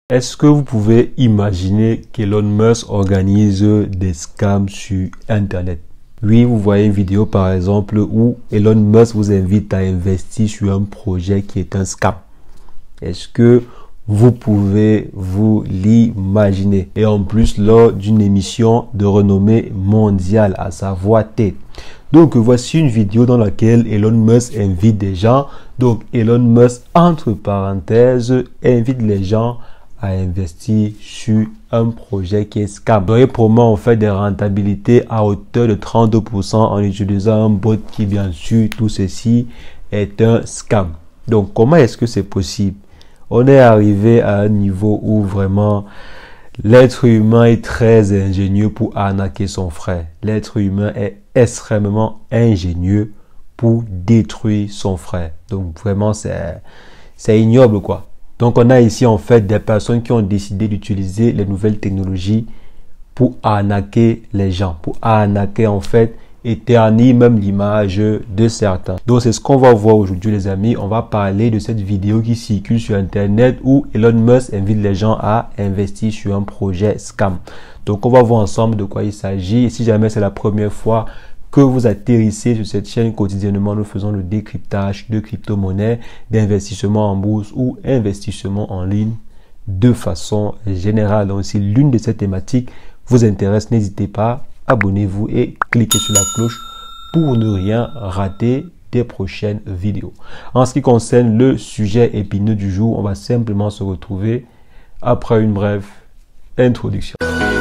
Est-ce que vous pouvez imaginer qu'Elon Musk organise des scams sur Internet? Oui, vous voyez une vidéo par exemple où Elon Musk vous invite à investir sur un projet qui est un scam. Est-ce que vous pouvez vous l'imaginer? Et en plus lors d'une émission de renommée mondiale, à savoir TED. Donc voici une vidéo dans laquelle Elon Musk invite des gens. Donc Elon Musk, entre parenthèses, invite les gens à investir sur un projet qui est scam. Donc, il promet en fait des rentabilités à hauteur de 32% en utilisant un bot qui, bien sûr, tout ceci est un scam. Donc, comment est-ce que c'est possible? On est arrivé à un niveau où vraiment l'être humain est très ingénieux pour arnaquer son frère. L'être humain est extrêmement ingénieux pour détruire son frère. Donc, vraiment, c'est ignoble, quoi. Donc, on a ici en fait des personnes qui ont décidé d'utiliser les nouvelles technologies pour arnaquer les gens, pour arnaquer en fait et ternir même l'image de certains. Donc, c'est ce qu'on va voir aujourd'hui les amis. On va parler de cette vidéo qui circule sur Internet où Elon Musk invite les gens à investir sur un projet scam. Donc, on va voir ensemble de quoi il s'agit. Et si jamais c'est la première fois que vous atterrissez sur cette chaîne, quotidiennement, nous faisons le décryptage de crypto-monnaies, d'investissement en bourse ou investissement en ligne de façon générale. Donc, si l'une de ces thématiques vous intéresse, n'hésitez pas, abonnez-vous et cliquez sur la cloche pour ne rien rater des prochaines vidéos. En ce qui concerne le sujet épineux du jour, on va simplement se retrouver après une brève introduction.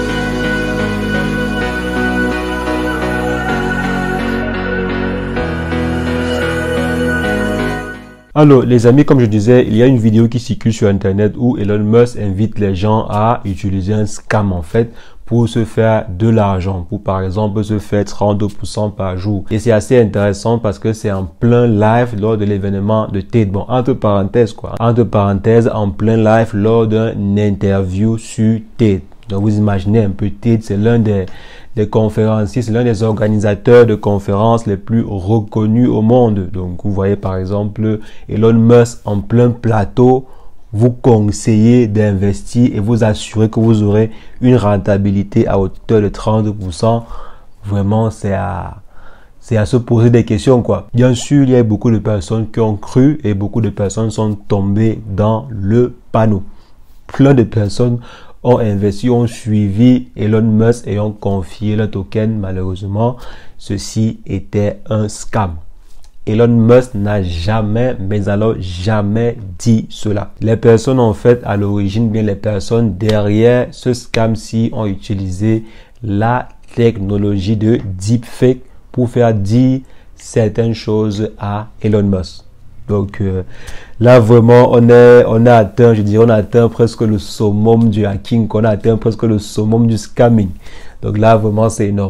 Alors les amis, comme je disais, il y a une vidéo qui circule sur Internet où Elon Musk invite les gens à utiliser un scam en fait pour se faire de l'argent, pour par exemple se faire 32% par jour. Et c'est assez intéressant parce que c'est en plein live lors de l'événement de TED. Bon, entre parenthèses quoi, entre parenthèses, en plein live lors d'une interview sur TED. Donc vous imaginez un peu TED, c'est l'un des conférenciers, c'est l'un des organisateurs de conférences les plus reconnus au monde. Donc vous voyez par exemple Elon Musk en plein plateau vous conseiller d'investir et vous assurer que vous aurez une rentabilité à hauteur de 30%. Vraiment c'est à se poser des questions quoi. Bien sûr, il y a beaucoup de personnes qui ont cru et beaucoup de personnes sont tombées dans le panneau. Plein de personnes ont investi, ont suivi Elon Musk et ont confié le token. Malheureusement, ceci était un scam. Elon Musk n'a jamais, mais alors jamais dit cela. Les personnes en fait à l'origine, bien les personnes derrière ce scam-ci ont utilisé la technologie de deepfake pour faire dire certaines choses à Elon Musk. Donc là vraiment on a atteint, je dirais, on a atteint presque le summum du hacking, on a atteint presque le summum du scamming. Donc là vraiment c'est énorme,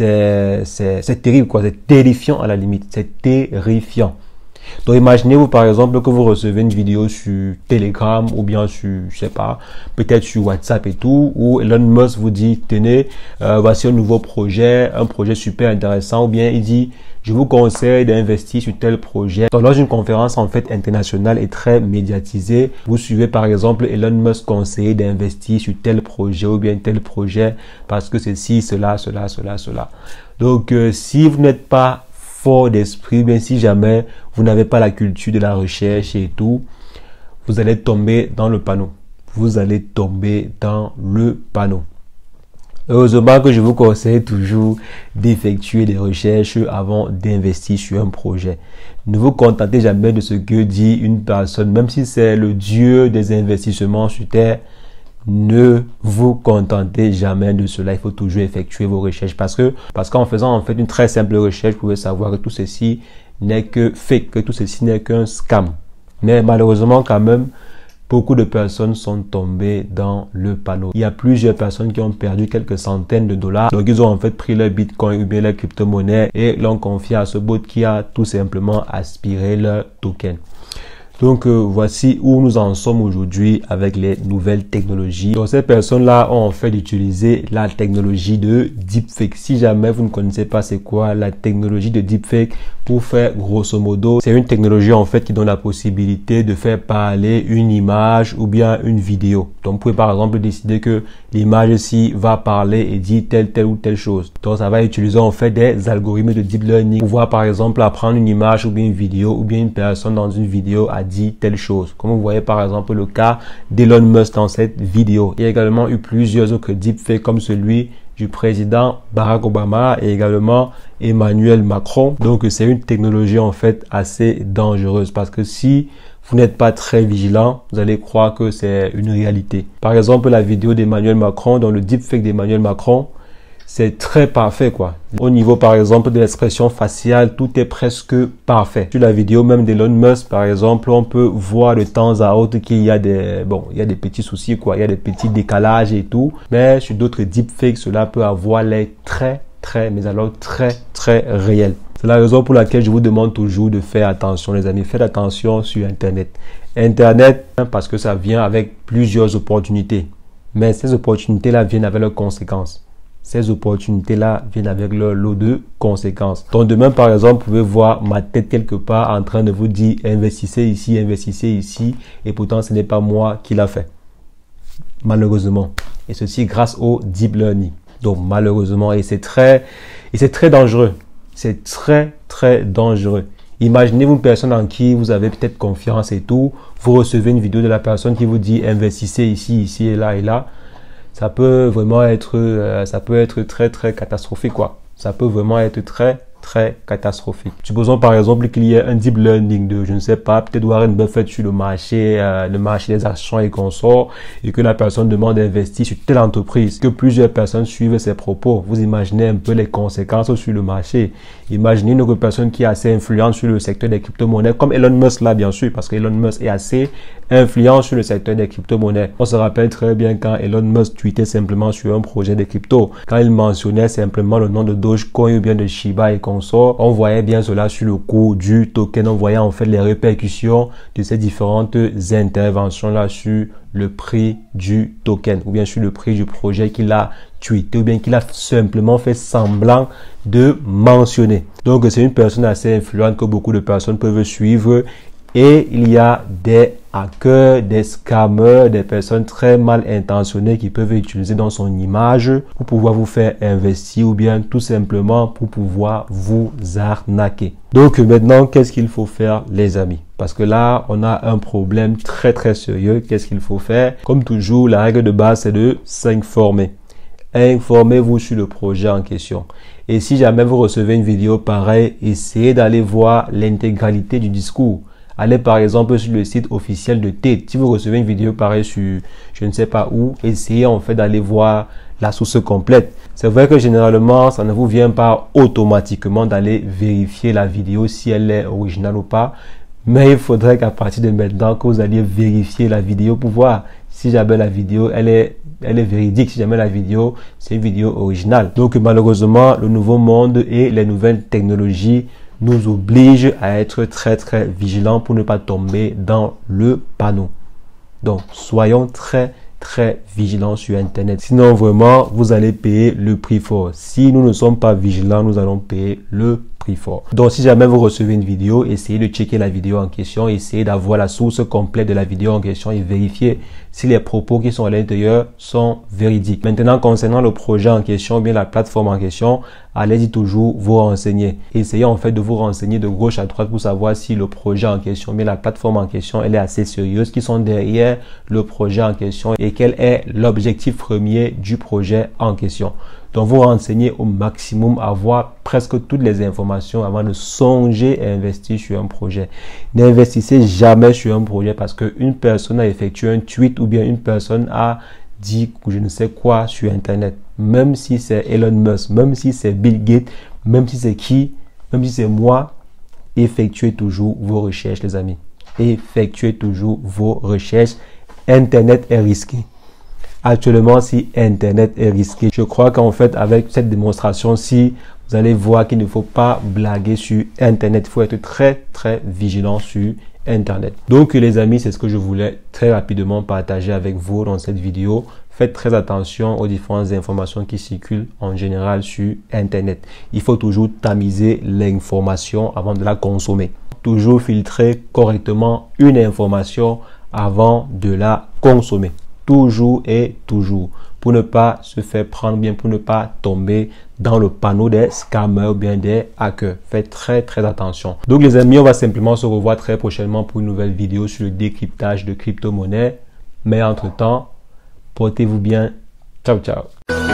c'est terrible quoi, c'est terrifiant à la limite, c'est terrifiant. Donc imaginez-vous par exemple que vous recevez une vidéo sur Telegram ou bien sur, je sais pas, peut-être sur WhatsApp et tout, où Elon Musk vous dit, tenez, voici un nouveau projet, un projet super intéressant, ou bien il dit, je vous conseille d'investir sur tel projet. Donc, lors d'une conférence en fait internationale et très médiatisée, vous suivez par exemple Elon Musk conseiller d'investir sur tel projet ou bien tel projet parce que ceci, cela. Donc, si vous n'êtes pas fort d'esprit, bien si jamais vous n'avez pas la culture de la recherche et tout, vous allez tomber dans le panneau. Vous allez tomber dans le panneau. Heureusement que je vous conseille toujours d'effectuer des recherches avant d'investir sur un projet. Ne vous contentez jamais de ce que dit une personne, même si c'est le dieu des investissements sur Terre. Ne vous contentez jamais de cela. Il faut toujours effectuer vos recherches parce qu'en faisant en fait une très simple recherche, vous pouvez savoir que tout ceci n'est que fake, que tout ceci n'est qu'un scam. Mais malheureusement quand même, beaucoup de personnes sont tombées dans le panneau. Il y a plusieurs personnes qui ont perdu quelques centaines de dollars. Donc, ils ont en fait pris leur bitcoin ou bien leur crypto-monnaie et l'ont confié à ce bot qui a tout simplement aspiré leur token. Donc voici où nous en sommes aujourd'hui avec les nouvelles technologies. Donc ces personnes-là ont en fait utilisé la technologie de deepfake. Si jamais vous ne connaissez pas c'est quoi la technologie de deepfake, pour faire grosso modo, c'est une technologie en fait qui donne la possibilité de faire parler une image ou bien une vidéo. Donc vous pouvez par exemple décider que l'image-ci va parler et dire telle ou telle chose. Donc ça va utiliser en fait des algorithmes de deep learning pour pouvoir par exemple apprendre une image ou bien une vidéo ou bien une personne dans une vidéo a dit telle chose. Comme vous voyez par exemple le cas d'Elon Musk dans cette vidéo. Il y a également eu plusieurs autres deepfakes comme celui du président Barack Obama et également Emmanuel Macron. Donc c'est une technologie en fait assez dangereuse parce que si vous n'êtes pas très vigilant, vous allez croire que c'est une réalité. Par exemple la vidéo d'Emmanuel Macron, dans le deepfake d'Emmanuel Macron, c'est très parfait quoi. Au niveau par exemple de l'expression faciale, tout est presque parfait. Sur la vidéo même d'Elon Musk par exemple, on peut voir de temps à autre qu'il y a des petits soucis quoi, il y a des petits décalages et tout. Mais sur d'autres deepfakes, cela peut avoir l'air très réel. C'est la raison pour laquelle je vous demande toujours de faire attention les amis. Faites attention sur Internet. Internet, parce que ça vient avec plusieurs opportunités. Mais ces opportunités-là viennent avec leurs conséquences. Ces opportunités-là viennent avec leur lot de conséquences. Donc demain, par exemple, vous pouvez voir ma tête quelque part en train de vous dire investissez ici, et pourtant ce n'est pas moi qui l'a fait. Malheureusement. Et ceci grâce au deep learning. Donc malheureusement, et c'est très dangereux. C'est très dangereux. Imaginez-vous une personne en qui vous avez peut-être confiance et tout. Vous recevez une vidéo de la personne qui vous dit investissez ici et là. Ça peut vraiment être, très catastrophique quoi. Ça peut vraiment être très catastrophique. Supposons par exemple qu'il y ait un deep learning de, je ne sais pas, peut-être Warren Buffett sur le marché des actions et consorts, et que la personne demande d'investir sur telle entreprise, que plusieurs personnes suivent ses propos. Vous imaginez un peu les conséquences sur le marché. Imaginez une autre personne qui est assez influente sur le secteur des crypto-monnaies, comme Elon Musk là bien sûr, parce que Elon Musk est assez influent sur le secteur des crypto-monnaies. On se rappelle très bien quand Elon Musk tweetait simplement sur un projet de crypto, quand il mentionnait simplement le nom de Dogecoin ou bien de Shiba et consorts, on voyait bien cela sur le cours du token, on voyait en fait les répercussions de ces différentes interventions là sur le prix du token ou bien sur le prix du projet qu'il a tweeté ou bien qu'il a simplement fait semblant de mentionner. Donc c'est une personne assez influente que beaucoup de personnes peuvent suivre. Et il y a des hackers, des scammers, des personnes très mal intentionnées qui peuvent utiliser dans son image pour pouvoir vous faire investir ou bien tout simplement pour pouvoir vous arnaquer. Donc maintenant, qu'est-ce qu'il faut faire les amis? Parce que là, on a un problème très sérieux. Qu'est-ce qu'il faut faire? Comme toujours, la règle de base, c'est de s'informer. Informez-vous sur le projet en question. Et si jamais vous recevez une vidéo pareille, essayez d'aller voir l'intégralité du discours. Allez par exemple sur le site officiel de TED. Si vous recevez une vidéo pareille sur je ne sais pas où, essayez en fait d'aller voir la source complète. C'est vrai que généralement, ça ne vous vient pas automatiquement d'aller vérifier la vidéo si elle est originale ou pas. Mais il faudrait qu'à partir de maintenant, que vous alliez vérifier la vidéo pour voir si jamais la vidéo, elle est véridique, si jamais la vidéo, c'est une vidéo originale. Donc malheureusement, le nouveau monde et les nouvelles technologies nous oblige à être très vigilants pour ne pas tomber dans le panneau. Donc, soyons très vigilants sur Internet. Sinon, vraiment, vous allez payer le prix fort. Si nous ne sommes pas vigilants, nous allons payer le prix fort. Donc, si jamais vous recevez une vidéo, essayez de checker la vidéo en question, essayez d'avoir la source complète de la vidéo en question et vérifiez si les propos qui sont à l'intérieur sont véridiques. Maintenant, concernant le projet en question, bien la plateforme en question, allez-y toujours vous renseigner. Essayez en fait de vous renseigner de gauche à droite pour savoir si le projet en question, bien la plateforme en question, elle est assez sérieuse, qui sont derrière le projet en question et quel est l'objectif premier du projet en question. Donc, vous renseignez au maximum, avoir presque toutes les informations avant de songer à investir sur un projet. N'investissez jamais sur un projet parce qu'une personne a effectué un tweet ou bien une personne a dit je ne sais quoi sur Internet. Même si c'est Elon Musk, même si c'est Bill Gates, même si c'est qui, même si c'est moi, effectuez toujours vos recherches les amis. Effectuez toujours vos recherches. Internet est risqué. Actuellement, si Internet est risqué, je crois qu'en fait, avec cette démonstration-ci, vous allez voir qu'il ne faut pas blaguer sur Internet. Il faut être très vigilant sur Internet. Donc les amis, c'est ce que je voulais très rapidement partager avec vous dans cette vidéo. Faites très attention aux différentes informations qui circulent en général sur Internet. Il faut toujours tamiser l'information avant de la consommer. Toujours filtrer correctement une information avant de la consommer. Toujours et toujours. Pour ne pas se faire prendre, bien pour ne pas tomber dans le panneau des scammers ou bien des hackers. Faites très attention. Donc les amis, on va simplement se revoir très prochainement pour une nouvelle vidéo sur le décryptage de crypto-monnaies. Mais entre-temps, portez-vous bien. Ciao, ciao.